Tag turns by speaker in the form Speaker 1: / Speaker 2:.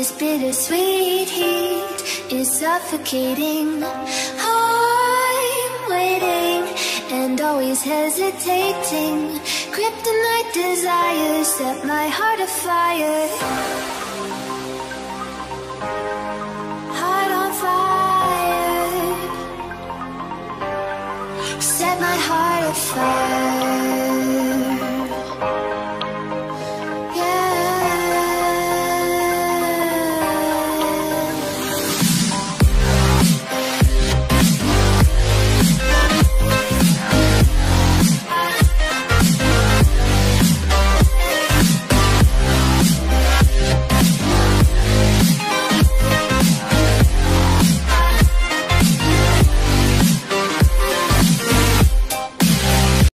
Speaker 1: This bittersweet heat is suffocating. I'm waiting and always hesitating. Kryptonite desires set my heart afire. Heart on fire. Set my heart afire.